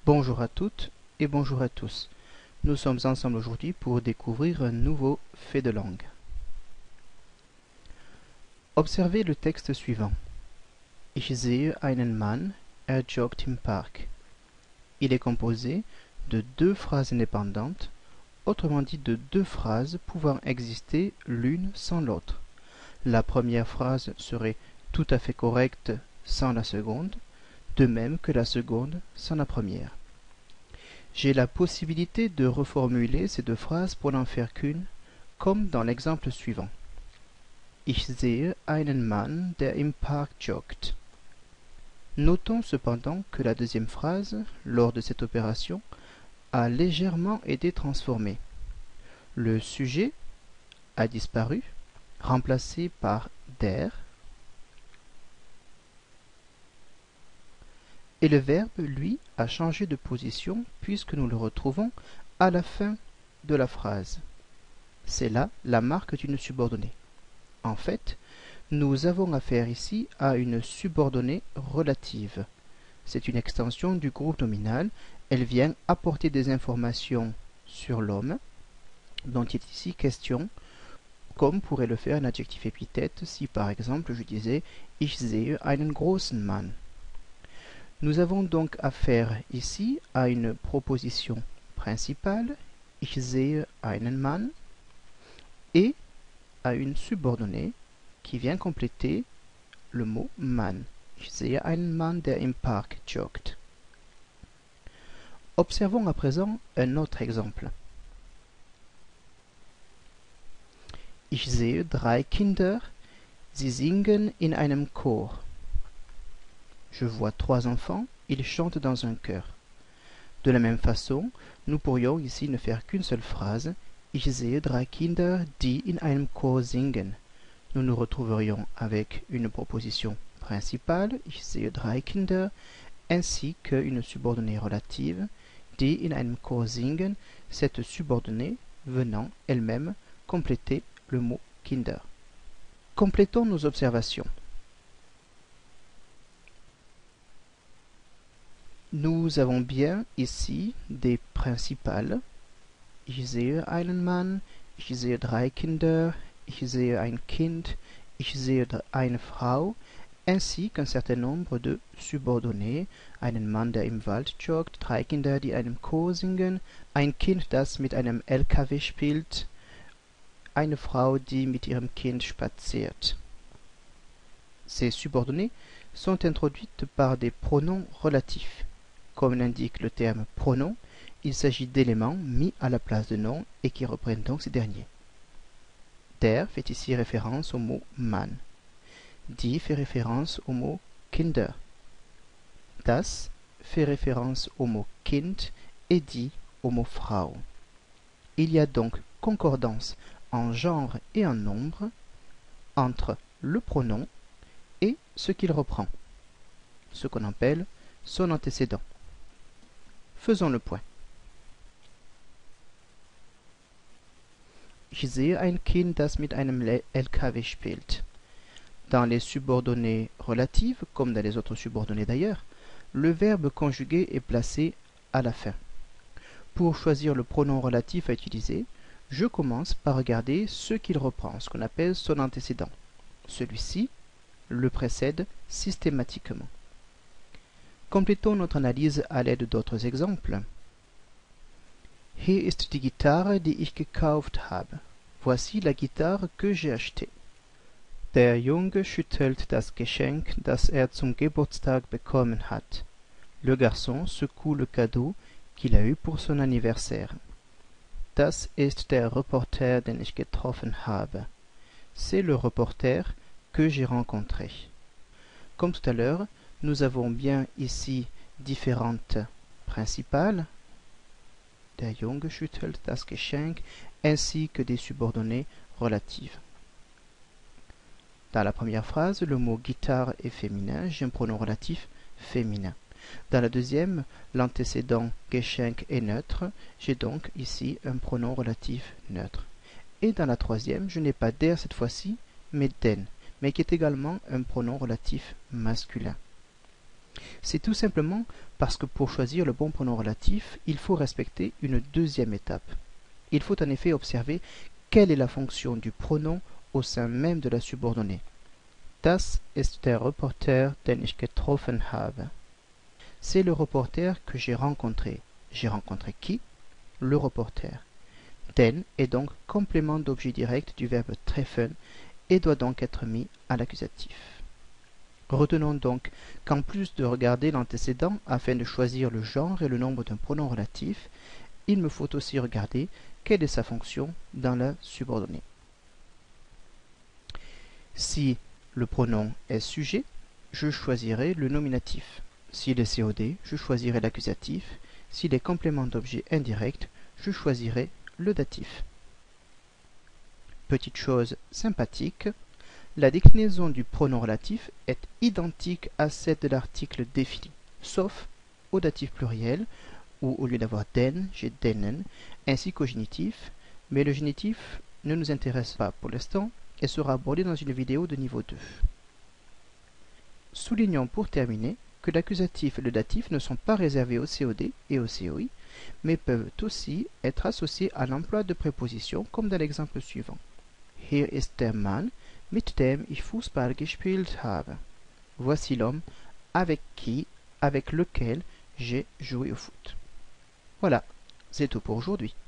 Bonjour à toutes et bonjour à tous. Nous sommes ensemble aujourd'hui pour découvrir un nouveau fait de langue. Observez le texte suivant. Ich sehe einen Mann, joggt im Park. Il est composé de deux phrases indépendantes, autrement dit de deux phrases pouvant exister l'une sans l'autre. La première phrase serait tout à fait correcte sans la seconde, de même que la seconde sans la première. J'ai la possibilité de reformuler ces deux phrases pour n'en faire qu'une, comme dans l'exemple suivant. Ich sehe einen Mann, der im Park joggt. Notons cependant que la deuxième phrase, lors de cette opération, a légèrement été transformée. Le sujet a disparu, remplacé par der, et le verbe, lui, a changé de position puisque nous le retrouvons à la fin de la phrase. C'est là la marque d'une subordonnée. En fait, nous avons affaire ici à une subordonnée relative. C'est une extension du groupe nominal. Elle vient apporter des informations sur l'homme, dont il est ici question, comme pourrait le faire un adjectif épithète si par exemple je disais « Ich sehe einen großen Mann ». Nous avons donc affaire ici à une proposition principale, ich sehe einen Mann, et à une subordonnée qui vient compléter le mot Mann. Ich sehe einen Mann, der im Park joggt. Observons à présent un autre exemple. Ich sehe 3 Kinder, sie singen in einem Chor. Je vois 3 enfants, ils chantent dans un chœur. De la même façon, nous pourrions ici ne faire qu'une seule phrase. Ich sehe 3 Kinder, die in einem Chor singen. Nous nous retrouverions avec une proposition principale, ich sehe 3 Kinder, ainsi qu'une subordonnée relative, die in einem Chor singen, cette subordonnée venant elle-même compléter le mot Kinder. Complétons nos observations. Nous avons bien ici des principales. Ich sehe einen Mann, ich sehe 3 Kinder, ich sehe ein Kind, ich sehe eine Frau, ainsi qu'un certain nombre de subordonnées. Einen Mann, der im Wald joggt, 3 Kinder, die in einem Chor singen, ein Kind, das mit einem LKW spielt, eine Frau, die mit ihrem Kind spaziert. Ces subordonnées sont introduites par des pronoms relatifs. Comme l'indique le terme pronom, il s'agit d'éléments mis à la place de noms et qui reprennent donc ces derniers. Der fait ici référence au mot Mann. Die fait référence au mot Kinder. Das fait référence au mot Kind et die au mot Frau. Il y a donc concordance en genre et en nombre entre le pronom et ce qu'il reprend, ce qu'on appelle son antécédent. Faisons le point. Ich sehe ein Kind, das mit einem LKW spielt. Dans les subordonnées relatives, comme dans les autres subordonnées d'ailleurs, le verbe conjugué est placé à la fin. Pour choisir le pronom relatif à utiliser, je commence par regarder ce qu'il reprend, ce qu'on appelle son antécédent. Celui-ci le précède systématiquement. Complétons notre analyse à l'aide d'autres exemples. Hier ist die Gitarre, die ich gekauft habe. Voici la guitare que j'ai achetée. Der Junge schüttelt das Geschenk, das er zum Geburtstag bekommen hat. Le garçon secoue le cadeau qu'il a eu pour son anniversaire. Das ist der Reporter, den ich getroffen habe. C'est le reporter que j'ai rencontré. Comme tout à l'heure, nous avons bien ici différentes principales, der Junge schüttelt das Geschenk, ainsi que des subordonnées relatives. Dans la première phrase, le mot guitare est féminin, j'ai un pronom relatif féminin. Dans la deuxième, l'antécédent Geschenk est neutre, j'ai donc ici un pronom relatif neutre. Et dans la troisième, je n'ai pas der cette fois-ci, mais den, mais qui est également un pronom relatif masculin. C'est tout simplement Parce que pour choisir le bon pronom relatif, il faut respecter une deuxième étape. Il faut en effet observer quelle est la fonction du pronom au sein même de la subordonnée. Das ist der Reporter, den ich getroffen habe. C'est le reporter que j'ai rencontré. J'ai rencontré qui? Le reporter. Den est donc complément d'objet direct du verbe treffen et doit donc être mis à l'accusatif. Retenons donc qu'en plus de regarder l'antécédent afin de choisir le genre et le nombre d'un pronom relatif, il me faut aussi regarder quelle est sa fonction dans la subordonnée. Si le pronom est sujet, je choisirai le nominatif. S'il est COD, je choisirai l'accusatif. S'il est complément d'objet indirect, je choisirai le datif. Petite chose sympathique, la déclinaison du pronom relatif est identique à celle de l'article défini, sauf au datif pluriel, où au lieu d'avoir den, j'ai denen, ainsi qu'au génitif, mais le génitif ne nous intéresse pas pour l'instant et sera abordé dans une vidéo de niveau 2. Soulignons pour terminer que l'accusatif et le datif ne sont pas réservés au COD et au COI, mais peuvent aussi être associés à l'emploi de prépositions comme dans l'exemple suivant. Hier ist der Mann, mit dem ich Fußball gespielt habe. Voici l'homme avec lequel j'ai joué au foot. Voilà, c'est tout pour aujourd'hui.